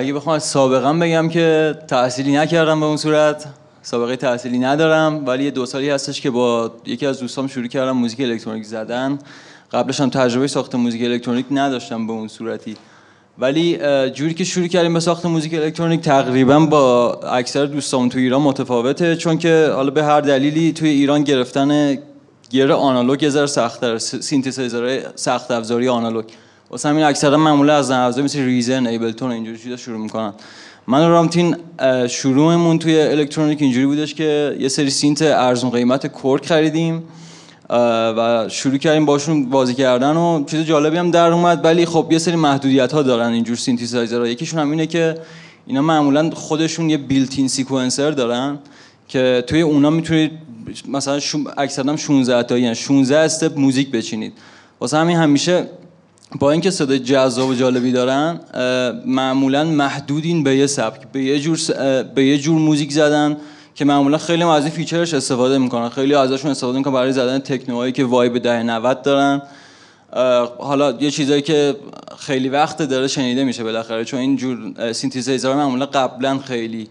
اگه بخوام از سابقا بگم که تحصیلی نکردم به اون صورت، سابقه تحصیلی ندارم، ولی یه 2 سالی هستش که با یکی از دوستام شروع کردم موزیک الکترونیک زدن. قبلش هم تجربه ساخت موزیک الکترونیک نداشتم به اون صورتی، ولی جوری که شروع کردیم به ساخت موزیک الکترونیک تقریبا با اکثر دوستام تو ایران متفاوته، چون که حالا به هر دلیلی توی ایران گرفتن گیر آنالوگ یه ذره سخت‌تره، سینتزایزرهای سخت افزاری آنالوگ، واسه همین اکثرا معمولا از نرم افزار مثل ریزن، ایبلتون اینجوری چیزا شروع میکنن. من و رامتین شروعمون توی الکترونیک اینجوری بودش که یه سری سینت ارزون قیمت کورک خریدیم و شروع کردیم باشون بازی کردن و چیز جالبی هم در اومد، ولی خب یه سری محدودیت‌ها دارن اینجور سینتزایزرها. یکیشون هم اینه که اینا معمولا خودشون یه بیلت این سیکونسر دارن که توی اونا میتونید مثلا اکثرا 16 تا یعنی 16 استپ موزیک بچینید. واسه همین همیشه با اینکه صدای جذاب و جالبی دارن معمولا محدودین به یه سبک، به یه جور موزیک زدن که معمولا خیلی از این فیچرش استفاده میکنن، خیلی ازشون استفاده میکنن برای زدن تکنوهایی که وایب 1090 دارن. حالا یه چیزایی که خیلی وقت داره شنیده میشه بالاخره، چون این جور سینتزایزرها معمولا قبلا خیلی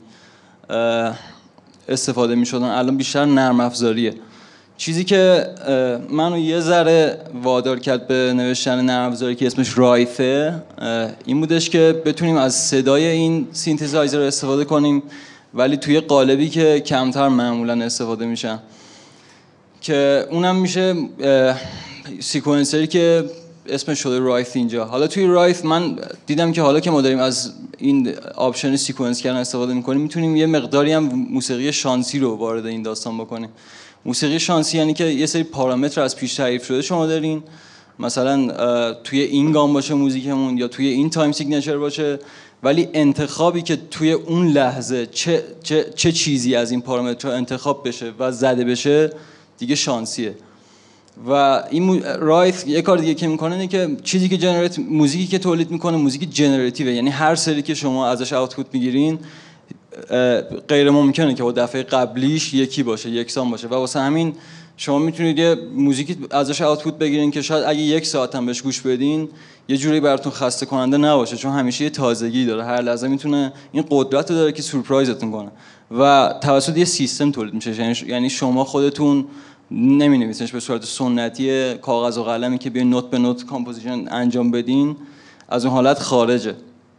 استفاده میشدن، الان بیشتر نرم افزاریه. چیزی که منو یه ذره وادار کرد به نوشتن نرم افزاری که اسمش رایفه این بودش که بتونیم از صدای این سینتزایزر استفاده کنیم ولی توی قالبی که کمتر معمولا استفاده میشن، که اونم میشه سیکونسری که اسمش شده رایف اینجا. حالا توی رایف من دیدم که حالا که ما داریم از این آپشن سیکونس کردن استفاده میکنیم، میتونیم یه مقداری هم موسیقی شانسی رو وارد این داستان بکنیم. موسیقی شانسی یعنی که یه سری پارامتر از پیش تعریف شده شما دارین، مثلا توی این گام باشه موزیکمون یا توی این تایم سیگنچر باشه، ولی انتخابی که توی اون لحظه چه چیزی از این پارامترها انتخاب بشه و زده بشه دیگه شانسیه. و این رایف یه کار دیگه که میکنه اینه که چیزی که موزیکی که تولید میکنه موزیک جنراتیوه، یعنی هر سری که شما ازش اوتپوت میگیرین غیر ممکنه که با دفعه قبلیش یکی باشه، یکسان باشه، و واسه همین شما میتونید یه موزیکی ازش اوتپوت بگیرین که شاید اگه 1 ساعت هم بهش گوش بدین یه جوری براتون خسته کننده نباشه، چون همیشه یه تازگی داره، هر لحظه میتونه این قدرت رو داره که سورپرایزتون کنه و توسط یه سیستم تولید میشه. یعنی شما خودتون نمینویسینش به صورت سنتی کاغذ و قلمی که بیاین نوت به نوت کامپوزیشن انجام بدین، از اون حالت خارجه.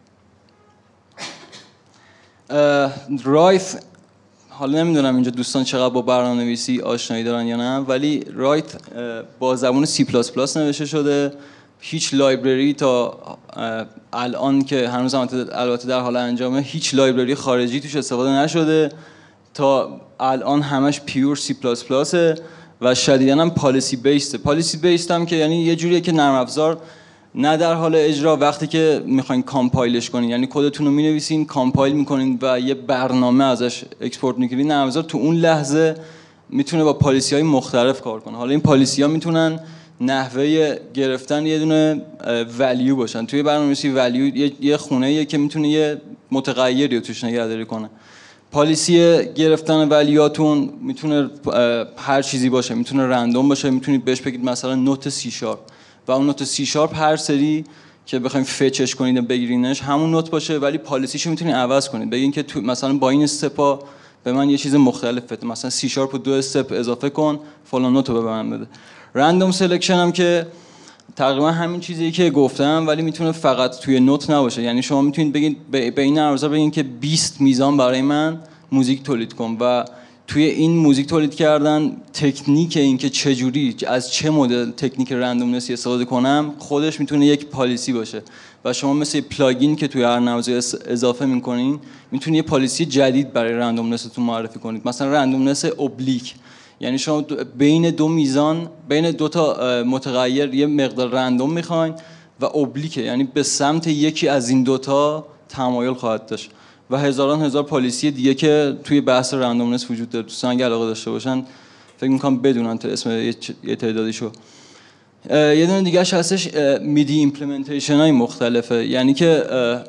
رایف حالا نمیدونم اینجا دوستان چقدر با برنامه‌نویسی آشنایی دارن یا نه، ولی رایت با زبان C++ نوشته شده. هیچ لایبرری تا الان که هنوز البته در حال انجامه، هیچ لایبرری خارجی توش استفاده نشده تا الان، همش پیور C++ و شدیداً هم پالیسی بیسته. پالیسی بیست هم که یعنی یه جوریه که نرم افزار نه در حال اجرا، وقتی که میخواین کامپایلش کنین یعنی کدتون رو مینویسین، کامپایل میکنین و یه برنامه ازش اکسپورت میکنین، نرم افزار تو اون لحظه میتونه با پالیسی های مختلف کار کنه. حالا این پالیسی ها میتونن نحوه گرفتن یه دونه ولیو باشن. توی برنامه‌نویسی ولیو یه خونه‌ایه که میتونه یه متغیری رو توش نگهداری کنه. پالیسی گرفتن ولیواتون میتونه هر چیزی باشه، میتونه رندوم باشه، میتونید بهش بگید مثلا نوت سی شارپ و اون نوت سی شارپ هر سری که بخواید فچش کنید و بگیرینش همون نوت باشه، ولی پالیسیشو میتونید عوض کنید، بگین که تو مثلا با این استپا به من یه چیز مختلف بده، مثلا سی شارپ رو 2 استپ اضافه کن فلان نوت رو به من بده. رندوم سلکشن هم که تقریبا همین چیزیه که گفتم، ولی میتونه فقط توی نوت نباشه. یعنی شما میتونید بگید به این نرم افزار بگین که 20 میزان برای من موزیک تولید کن و توی این موزیک تولید کردن تکنیک این که چجوری از چه مدل تکنیک رندومنسی استفاده کنم خودش میتونه یک پالیسی باشه و شما مثل پلاگین که توی هر نرم افزار اضافه میکنین میتونید یه پالیسی جدید برای رندومنستون معرفی کنید. مثلا رندومنس اوبلیک، یعنی شما بین 2 میزان، بین 2 تا متغیر یه مقدار رندوم میخواین و اوبلیکه، یعنی به سمت یکی از این 2 تا تمایل خواهد داشت و هزار پالیسی دیگه که توی بحث رندومنس وجود داره. دوستان اگه علاقه داشته باشن فکر میکنم بدونن تا اسم یه تعدادیشو. یه دونه دیگه‌اش هستش میدی ایمپلمنتیشن های مختلفه، یعنی که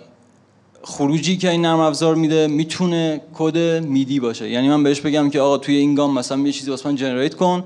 خروجی که این نرم افزار میده میتونه کد میدی باشه. یعنی من بهش بگم که آقا توی این گام مثلا یه چیزی واسه من جنریت کن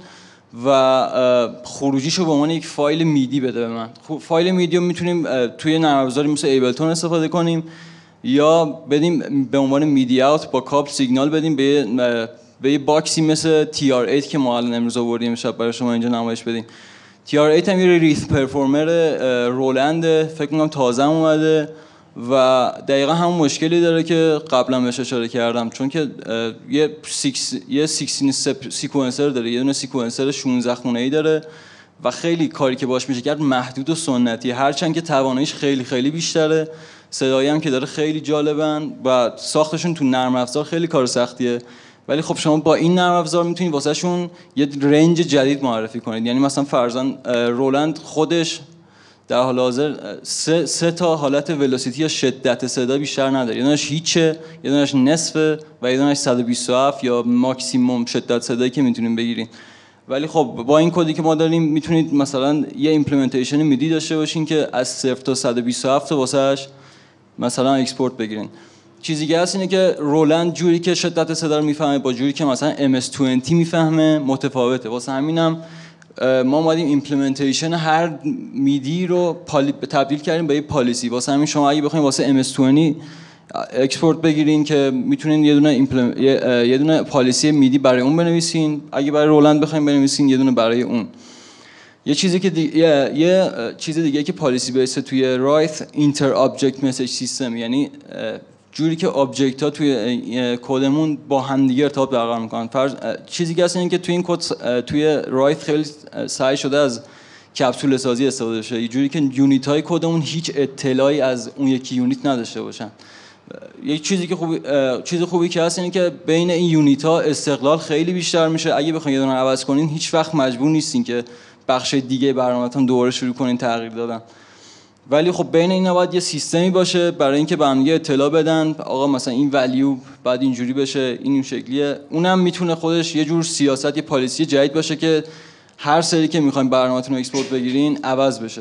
و خروجیشو به عنوان یک فایل میدی بده به من. فایل میدی رو میتونیم توی نرم افزاری مثل ایبلتون استفاده کنیم یا بدیم به عنوان میدی اوت با کابل سیگنال بدیم به یه باکسی مثل TR8 که ما الان امروز آوردیم شب برای شما اینجا نمایش بدیم. TR8 هم یه ریث پرفورمر رولند، فکر می‌کنم تازه اومده و دقیقا همون مشکلی داره که قبلا بهش اشاره کردم، چون که یه 16 سیکونسر داره، یه دونه سیکونسر 16 خونه‌ای داره و خیلی کاری که باش میشه کرد محدود و سنتی، هرچند که تواناییش خیلی خیلی بیشتره. صدایی هم که داره خیلی جالبن و ساختشون تو نرم افزار خیلی کار سختیه، ولی خب شما با این نرم افزار میتونید واسه شون یه رنج جدید معرفی کنید. یعنی مثلا فرضاً رولند خودش در حال حاضر سه تا حالت ولوسیتی یا شدت صدا بیشتر نداره. یه دونش هیچه، یه دونش نصفه و یه دونش 127 یا ماکسیمم شدت صدایی که میتونیم بگیریم. ولی خب با این کدی که ما داریم میتونید مثلا یه ایمپلمنتیشن میدی داشته باشین که از 0 تا 127 واسهش مثلا اکسپورت بگیرین. چیزی که هست اینه که رولند جوری که شدت صدا رو میفهمه با جوری که مثلا MS-20 میفهمه متفاوته. واسه همینم ما اومدیم ایمپلمنتیشن هر میدی رو تبدیل کردیم به یه پالیسی. واسه همین شما اگه بخواید واسه MS-20 اکسپورت بگیرین که میتونین یه دونه پالیسی میدی برای اون بنویسین، اگه برای رولند بخواید بنویسین یه دونه برای اون. یه چیزی که یه چیز دیگه که پالیسی بیس توی رایت اینتر ابجکت مسیج سیستم، یعنی جوری که ابجکت ها توی کدمون با هم دیگه ارتباط برقرار میکنن. چیزی که هست اینه که توی این کد توی رایت خیلی سعی شده از کپسول سازی استفاده شه، یه جوری که یونیت های کدمون هیچ اطلاعی از اون یکی یونیت نداشته باشن. یک چیز خوبی که هست اینه که بین این یونیت ها استقلال خیلی بیشتر میشه. اگه بخواید یه دونه عوض کنین هیچ وقت مجبور نیستین که بخش دیگه برنامه‌تون دوباره شروع کنین تغییر دادن. ولی خب بین اینا باید یه سیستمی باشه برای اینکه به هم دیگه اطلاع بدن آقا مثلا این ولیو بعد اینجوری بشه، این شکلیه. اونم میتونه خودش یه جور سیاست، یه پالیسی جدید باشه که هر سری که میخواین برنامه‌تون رو اکسپورت بگیرین عوض بشه.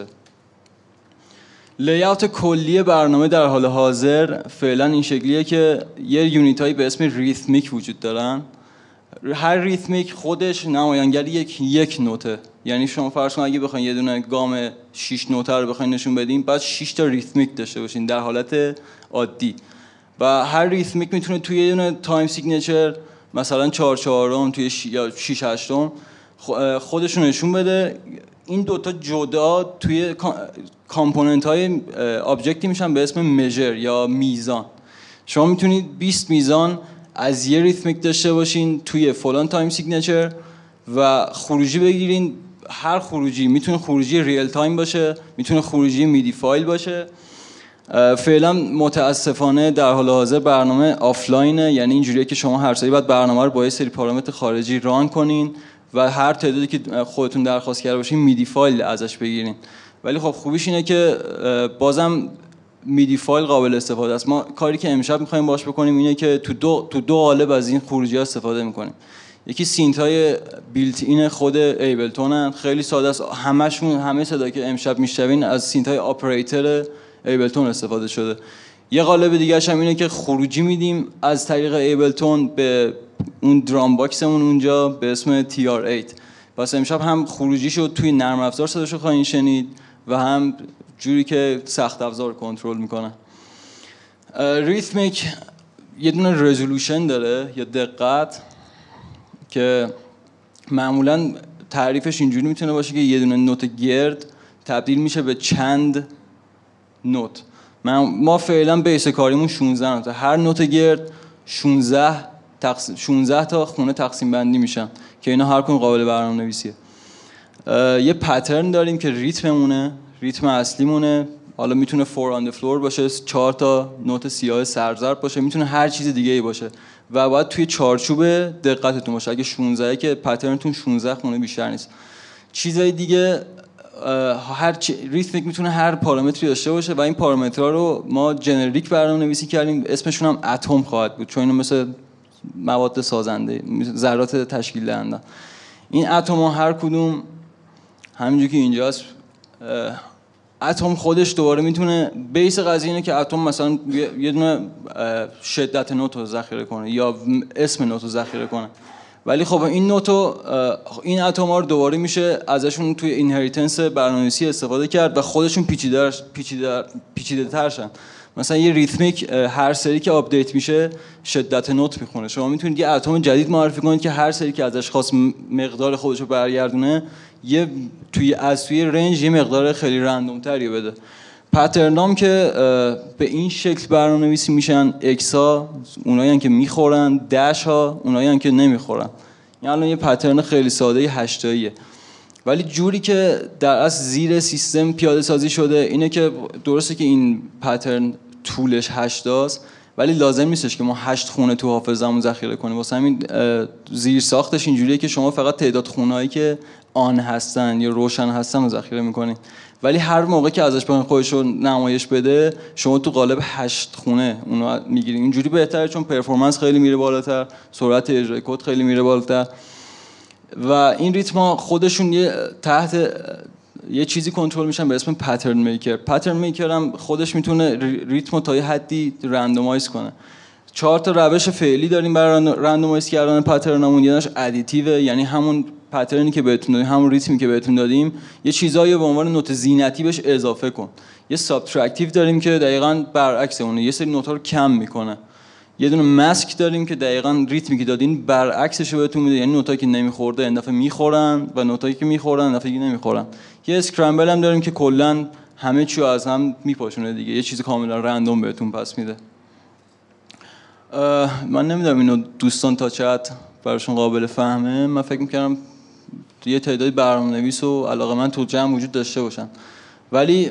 لی‌اوت کلی برنامه در حال حاضر فعلا این شکلیه که یه یونیتایی به اسم ریتمیک وجود دارن. هر ریتمیک خودش نمایانگر یک نوته. یعنی شما فرض کنید اگه بخواید یه دونه گام 6 نوته رو بخواید نشون بدین، بعد 6 تا ریتمیک داشته باشین در حالت عادی. و هر ریتمیک میتونه توی یه دونه تایم سیگنچر مثلا 4/4 توی یا 6/8 خودشون نشون بده. این دوتا جدا توی کامپوننت های آبجکتی میشن به اسم میجر یا میزان. شما میتونید 20 میزان از یه ریتمیک داشته باشین توی فلان تایم سیگنچر و خروجی بگیرین. هر خروجی میتونه خروجی ریل تایم باشه، میتونه خروجی میدی فایل باشه. فعلا متاسفانه در حال حاضر برنامه آفلاینه، یعنی اینجوریه که شما هر سری باید برنامه رو با یه سری پارامتر خارجی ران کنین و هر تعدادی که خودتون درخواست کرده باشین میدی فایل ازش بگیرین. ولی خب خوبیش اینه که بازم میدی فایل قابل استفاده است. ما کاری که امشب می‌خوایم باش بکنیم اینه که تو دو قالب از این خروجی‌ها استفاده می‌کنیم. یکی سینت‌های بیلت این خود ایبلتونن، خیلی ساده است. همه صدا که امشب میشنوین از سینت‌های اپراتور ایبلتون استفاده شده. یه قالب دیگه‌ش هم اینه که خروجی میدیم از طریق ایبلتون به اون درام باکسمون اونجا به اسم TR8. پس امشب هم خروجیشو توی نرم افزار صداشو خواهید شنید و هم جوری که سخت افزار کنترل میکنه. ریتمیک یه دونه رزولوشن داره یا دقت که معمولا تعریفش اینجوری میتونه باشه که یه دونه نوت گرد تبدیل میشه به چند نوت. ما فعلا بیس کاریمون 16 نوته. هر نوت گرد 16 تا خونه تقسیم بندی میشن که اینا هر کدوم قابل برنامه‌نویسیه. یه پترن داریم که ریتممونه، ریتم اصلیمونه. حالا میتونه 4 on the floor باشه، 4 تا نوت سیاه سرزرد باشه، میتونه هر چیز دیگه ای باشه و باید توی چارچوب دقتتون باشه. اگه 16 که پترنتون 16 خونه بیشتر نیست. چیزای دیگه ریتمیک میتونه هر پارامتری داشته باشه و این پارامترها رو ما جنریک برنامه‌نویسی کردیم. اسمشون هم اتم خواهد بود چون اینا مثل مواد سازنده، ذرات تشکیل دهنده. این اتم ها هر کدوم همینجوری که اینجاست، اتم خودش دوباره میتونه بیس قضیه اینه که اتم مثلا یه دونه شدت نوت رو ذخیره کنه یا اسم نوت رو ذخیره کنه ولی خب این نوتو این اتم‌ها رو دوباره میشه ازشون توی اینهریتنس برنامه‌نویسی استفاده کرد و خودشون پیچیده تر شن. مثلا یه ریتمیک هر سری که آپدیت میشه شدت نوت میخونه. شما میتونید یه اتم جدید معرفی کنید که هر سری که ازش خواست مقدار خودش رو برگردونه یه توی رنج یه مقدار خیلی رندوم تری بده. پترنام که به این شکل برنامه‌نویسی میشن، اکسا اونایی که میخورن، دش ها اونایی که نمیخورن. این الان یه پترن خیلی ساده 8 تاییه، ولی جوری که در اصل زیر سیستم پیاده سازی شده اینه که درسته که این پترن طولش 8 است، ولی لازم نیستش که ما 8 خونه تو حافظه‌مون ذخیره کنیم. واسه همین زیر ساختش اینجوریه که شما فقط تعداد خونه‌ای که آن هستن یا روشن هستن رو ذخیره می‌کنید، ولی هر موقع که ازش بخواید خودش رو نمایش بده شما تو قالب 8 خونه اونو میگیرید. اینجوری بهتره چون پرفورمنس خیلی میره بالاتر، سرعت اجرای کد خیلی میره بالاتر و این ریتم‌ها خودشون تحت یه چیزی کنترل میشن به اسم پترن میکر. پترن میکر هم خودش میتونه ریتمو تا یه حدی رندومایز کنه. 4 تا روش فعلی داریم برای رندومایز کردن پترنمون. یعنیش ادیتیو، یعنی همون پترنی که بهتون دادیم، همون ریتمی که بهتون دادیم یه چیزایی به عنوان نوت زینتی بهش اضافه کن. یه سابترکتیو داریم که دقیقاً برعکس اونه، یه سری نوت‌ها رو کم میکنه. یه دونه ماسک داریم که دقیقاً ریتمی که دادین برعکسش رو بهتون میده، یعنی نوتایی که نمیخورده این دفعه میخورن و نوتایی که میخورن این دفعه نمیخورن. یه اسکرامبل هم داریم که کلاً همه چی رو از هم میپاشونه دیگه، یه چیز کاملا رندوم بهتون پس میده. من نمیدونم اینو دوستان تا چه حد براشون قابل فهمه. من فکر میکردم یه تعدادی برنامه‌نویس و علاقه‌مند تو جمع وجود داشته باشن، ولی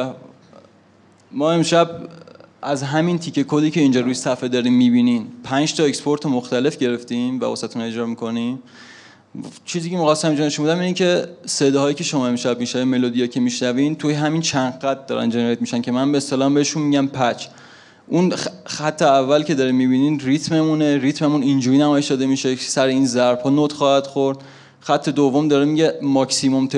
ما امشب از همین تیکه کدی که اینجا روی صفحه داریم میبینین 5 تا اکسپورت مختلف گرفتیم و واسهتون اجرا میکنیم. چیزی که می‌خواستم اینجا نشون بدم اینه که صداهایی که شما امشب میشنوید، ملودی‌ها که میشنوین توی همین چند خط دارن جنریت میشن که من به اصطلاح بهشون میگم پچ. اون خط اول که داره میبینین ریتممون اینجوری نمایش داده میشه که سر این ضرب‌ها نوت خواهد خورد. خط دوم داره میگه ماکسیمم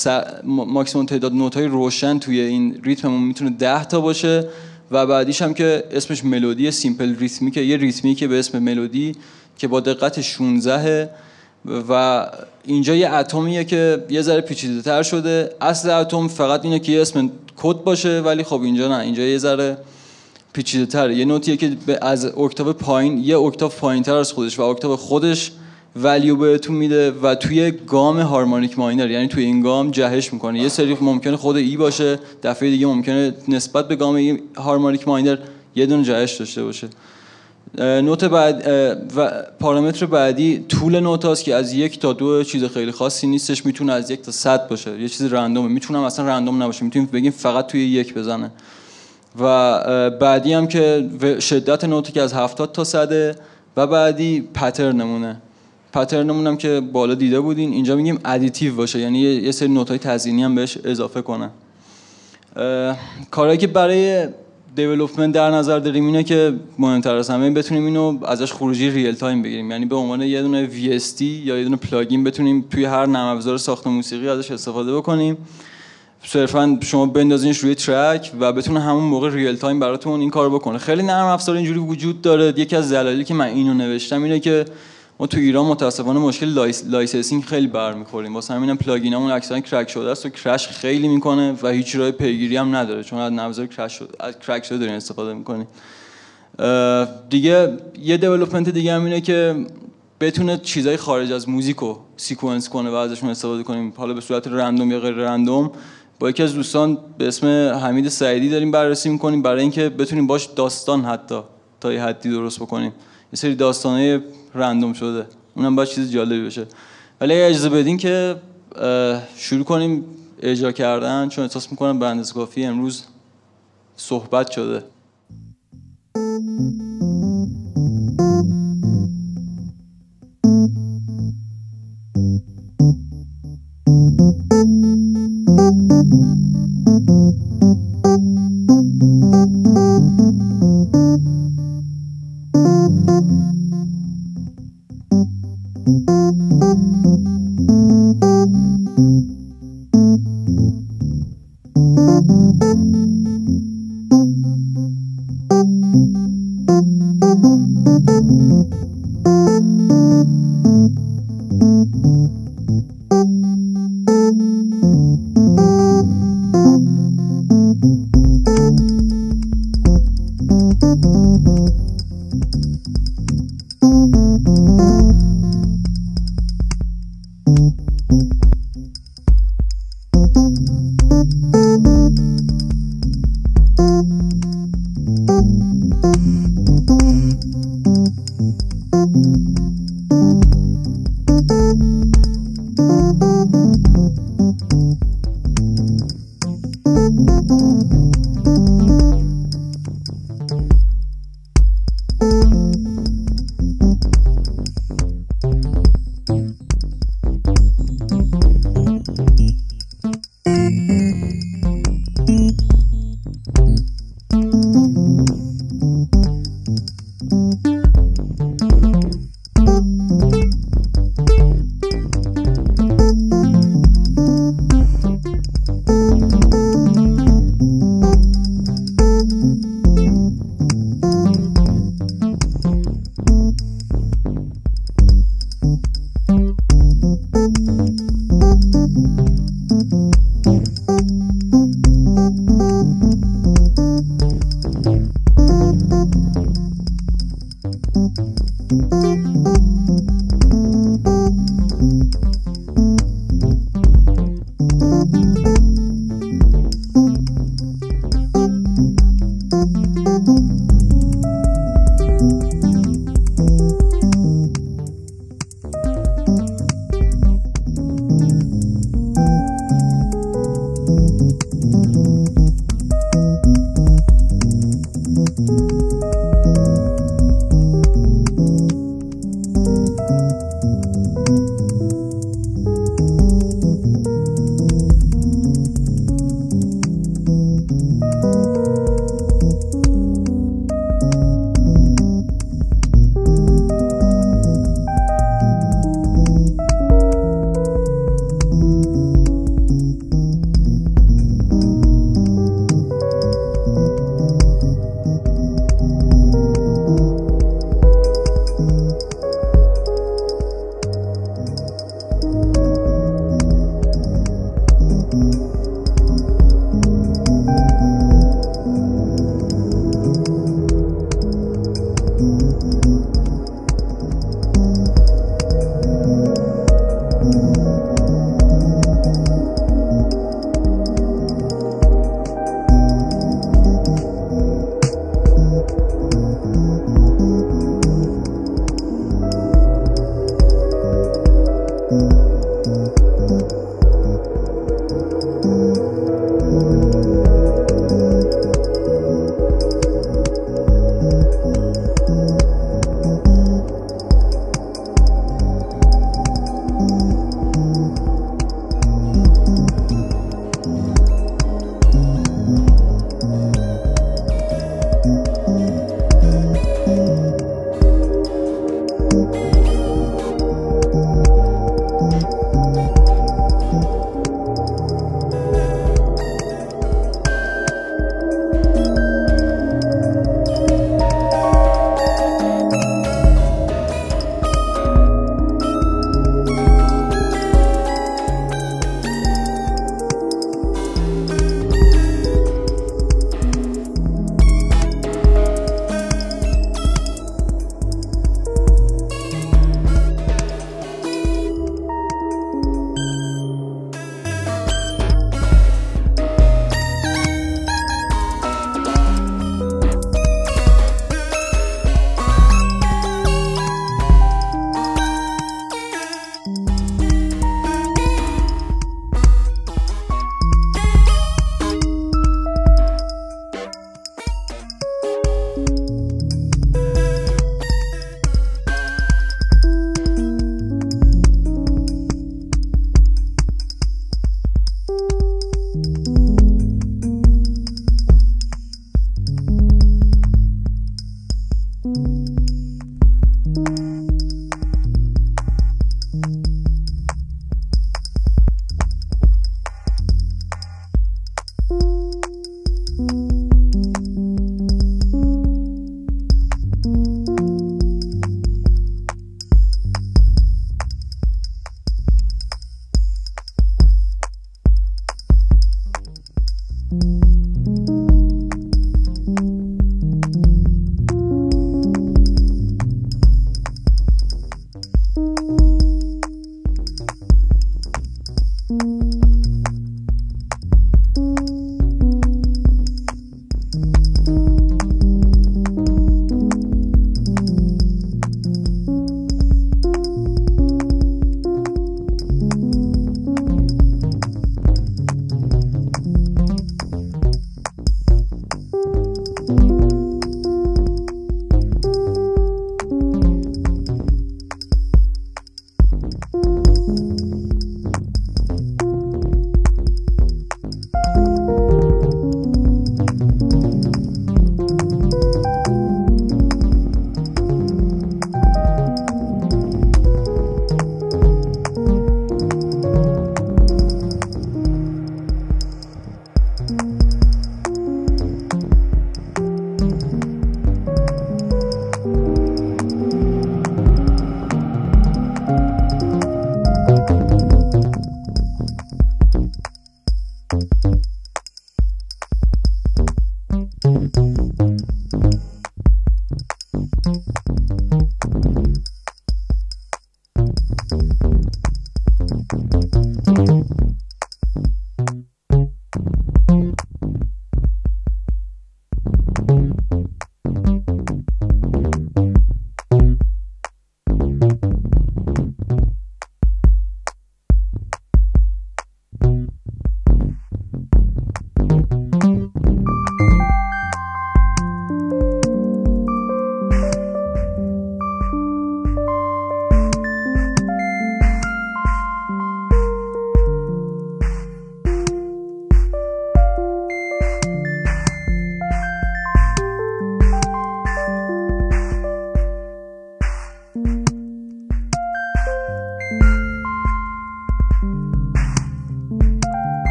تعداد نوت‌های روشن توی این ریتممون میتونه 10 تا باشه و بعدیش هم که اسمش ملودی سیمپل ریتمیکه، یه ریتمیکه به اسم ملودی که با دقت 16 و اینجا یه اتمیه که یه ذره پیچیده‌تر شده. اصل اتم فقط اینه که یه اسم کد باشه، ولی خب اینجا نه، اینجا یه ذره پیچیده‌تره. یه نوتیه که از اکتاو پایین یه اکتاو پایین‌تر از خودش و اکتاو خودش ولیو بهتون میده و توی گام هارمونیک ماینر، یعنی توی این گام جهش میکنه. یه سری ممکنه خود ای باشه، دفعه دیگه ممکنه نسبت به گام هارمونیک ماینر یه دونه جهش داشته باشه. نوت بعد و پارامتر بعدی طول نوتاست که از 1 تا 2 چیز خیلی خاصی نیستش، میتونه از 1 تا 100 باشه، یه چیز رندومه، میتونه اصلا رندوم نباشه، میتونیم بگیم فقط توی 1 بزنه. و بعدی هم که شدت نوتی که از 70 تا 100 و بعدی پترنمونه. پترنمون هم که بالا دیده بودین، اینجا میگیم ادیتیو باشه، یعنی یه سری نوت‌های تزیینی هم بهش اضافه کنه. کارهایی که برای دیولپمنت در نظر داریم اینه که مهمتر از همه بتونیم اینو ازش خروجی ریل تایم بگیریم، یعنی به عنوان یه دونه VST یا یه دونه پلاگین بتونیم توی هر نرم افزار ساخت موسیقی ازش استفاده بکنیم. صرفا شما بندازینش روی ترک و بتونه همون موقع ریل تایم براتون این کارو بکنه. خیلی نرم افزار اینجوری وجود داره. یکی از دلایلی که من اینو نوشتم اینه که ما تو ایران متاسفانه مشکل لایسنسینگ خیلی برمیخوریم، واسه همینم پلاگینامون اکثرا کرک شده است و کرش خیلی میکنه و هیچ راه پیگیری هم نداره، چون از نرم کرک شده دارین استفاده میکنین. دیگه یه دیولپمنت دیگه هم اینه که بتونه چیزای خارج از موزیکو سیکونس کنه و ازشون استفاده کنیم، حالا به صورت رندوم یا غیر رندوم. با یکی از دوستان به اسم حمید سعیدی داریم بررسی میکنیم برای اینکه بتونیم باش داستان حتی تا یه حدی درست بکنیم، یه سری داستانای رندوم شده، اونم باید چیز جالبی بشه. ولی اجازه بدین که شروع کنیم اجرا کردن، چون احساس میکنم به اندازه کافی امروز صحبت شده.